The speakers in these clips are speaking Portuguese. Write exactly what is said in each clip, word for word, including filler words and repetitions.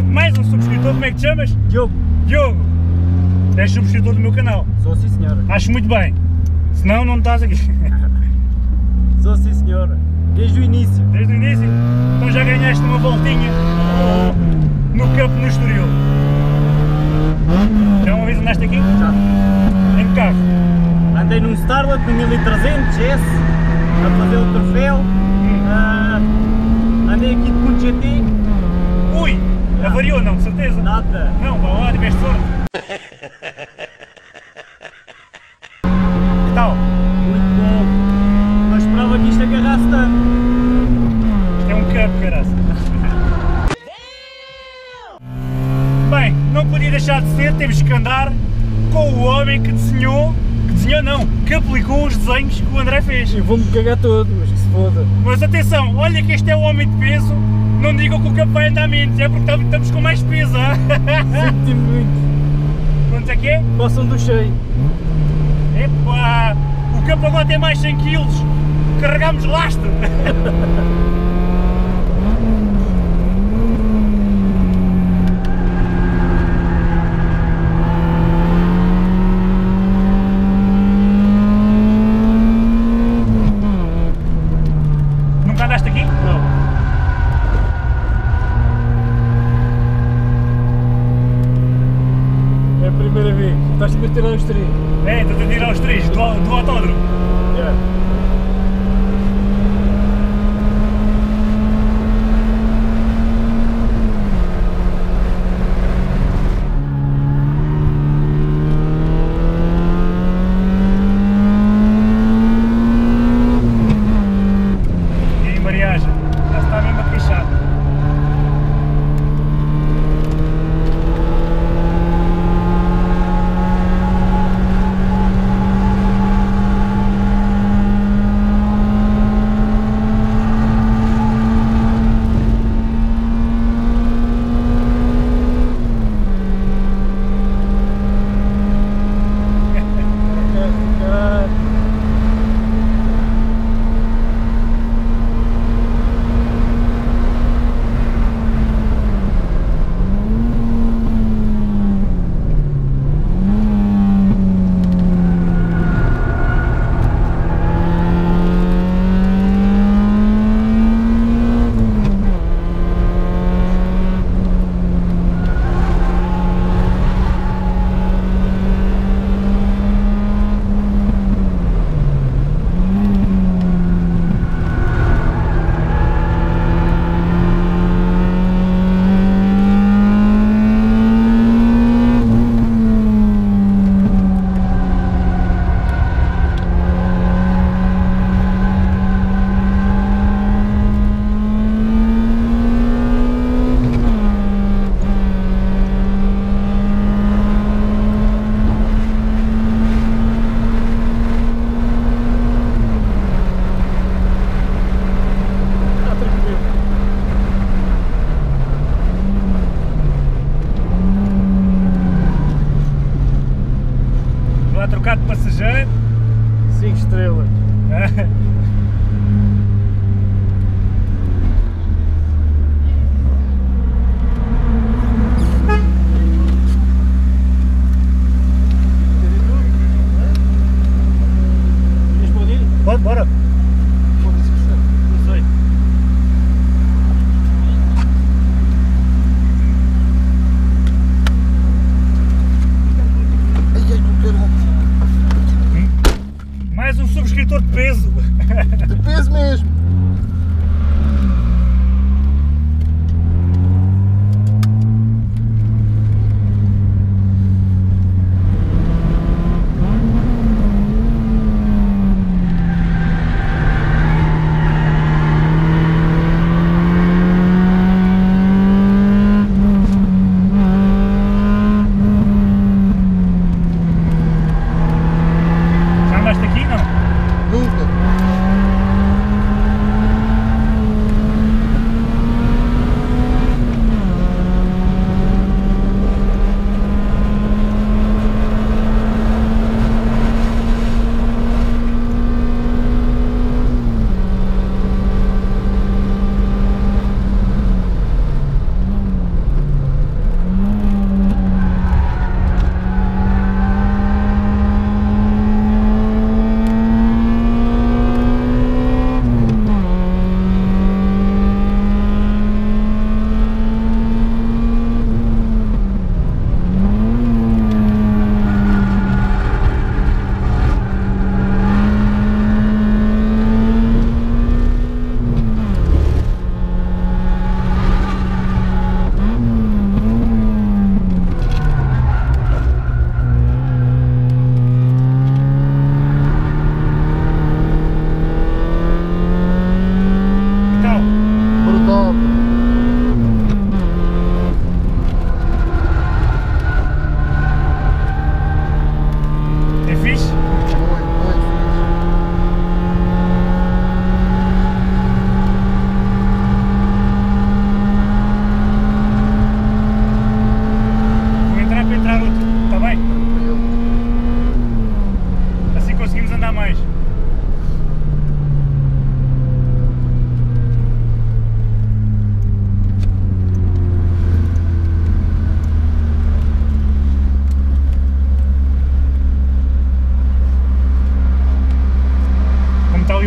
Mais um subscritor, como é que te chamas? Diogo. Diogo. És subscritor do meu canal. Sou sim senhora. Acho muito bem. Senão não estás aqui. Sou sim senhora. Desde o início. Desde o início? Então já ganhaste uma voltinha no campo no Estoril. Já uma vez andaste aqui? Já. Em que carro? Andei num Starlet no mil e trezentos S a fazer o troféu. Hum. Uh, andei aqui de Punto G T. Ui! Já. Avariou não, de certeza? Nada. Não, vá lá, tiveste sorte. Que tal? Muito bom. Não esperava que isto agarrasse tanto. Isto é um campo, caraça. Bem, não podia deixar de ser, temos que andar com o homem que desenhou, que desenhou não, que aplicou os desenhos que o André fez. Eu vou-me cagar todo, mas que se foda. Mas atenção, olha que este é o homem de peso, não digam que o campo vai andar menos, é porque estamos com mais peso. Sinto-me muito. Quantos é que é? Possam do cheio. Epá, o campo agora tem mais cem quilos, carregamos lastro. Nunca andaste aqui? Não. É a primeira vez. Estás-me a tirar os três. É, estou a tirar os três do, do autódromo. Yeah. E aí, Mariagem, já se está mesmo a queixar.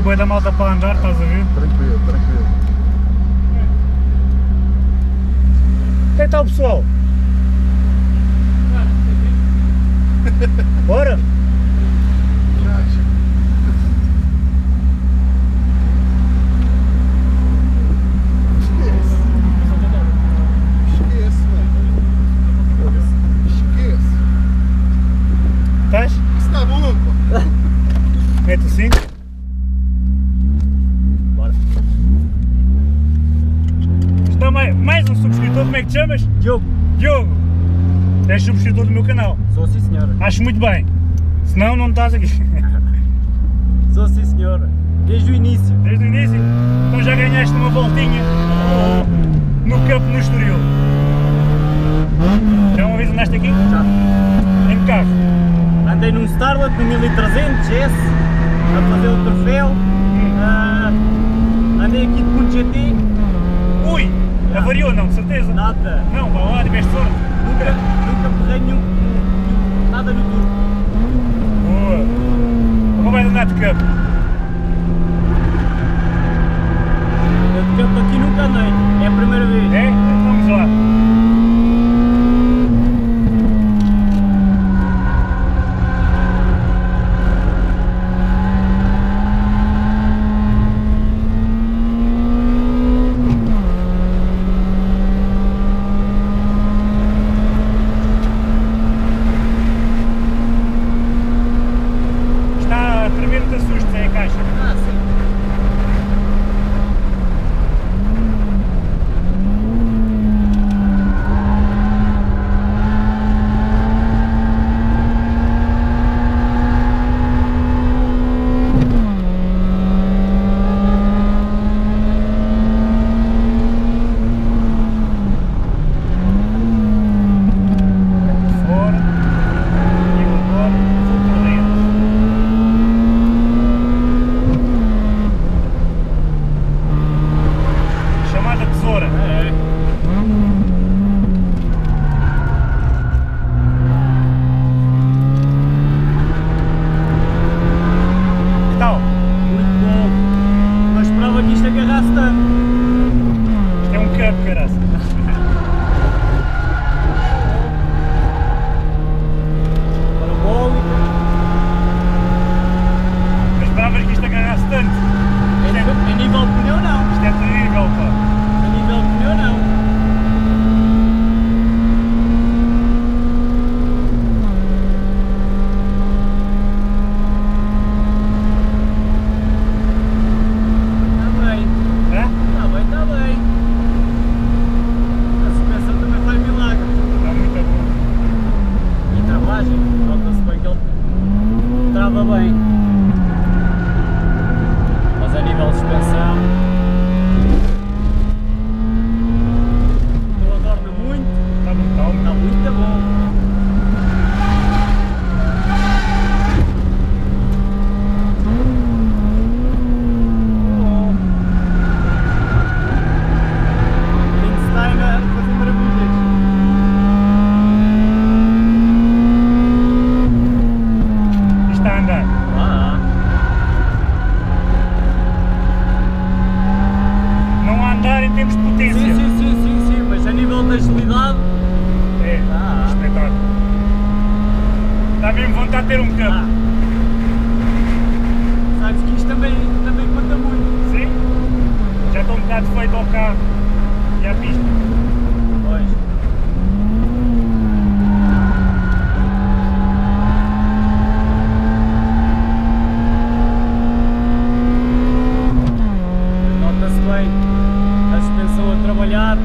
bué da malta para andar, estás a ver? Tranquilo, tranquilo. Onde é que está o pessoal? Bora? Esquece, mano. Esquece. Estás? Isso está bom, pô. Mete o cinto. Bora. Está mais, mais um subscritor, como é que te chamas? Diogo. Diogo. És subscritor do meu canal. Sou sim senhora. Acho muito bem. Senão não estás aqui. Sou sim senhora. Desde o início. Desde o início. Então já ganhaste uma voltinha no campo no Estoril. Já uma vez andaste aqui? Já. Em que carro? Andei num Starlet no mil e trezentos S a fazer o troféu. Ah, andei aqui de Punto G T. Ui! Já. Avariou não, de certeza? Nada. Não, vá lá, tiveste sorte. Nunca, nunca perrei nenhum, nenhum, nada no turbo. Boa. Como vais andar de campo? Eu de campo aqui nunca andei. É a primeira vez. É? Vamos lá. Está a tremer, não te assustes, é a caixa. Ah, sim. Fora. E agora, vou por dentro. Chamada tesoura. É. Que tal? Muito bom. Não esperava que isto agarrasse tanto. Isto é um campo, caraça. Parabólica. Mas esperavas que isto agarrasse tanto. A nível, a nível de pneu não. Isto é terrível, pá. A nível de pneu não. Está bem. Hã? Está bem, está bem. A suspensão também faz milagre. Está muito bom. E travagem, nota-se bem que ele trava bem. Mas a nível de suspensão, eu adorno muito, Está brutal. está muito bom. Oh. Lindstein a fazer maravilhas. Isto está a andar. Ah, Não a andar em termos de potência. sim, sim, sim, sim, sim, mas a nível de agilidade, É, Ah. espetáculo. Dá mesmo vontade de ter um campo. ah, sabes que isto também, também conta muito. Sim? Já estou um bocado feito ao carro e à pista. Pois. Nota-se bem a suspensão a trabalhar.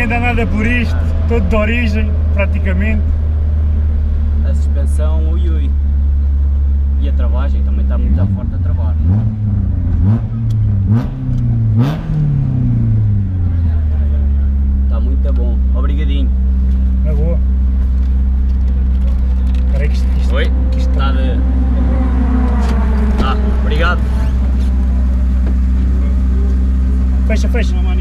dá nada por isto, todo de origem, praticamente. A suspensão, ui ui. E a travagem também está muito forte a travar. Está muito bom. Obrigadinho. Na boa. Espera aí que isto, isto, Oi? que isto Está de... Ah, obrigado. Fecha, fecha.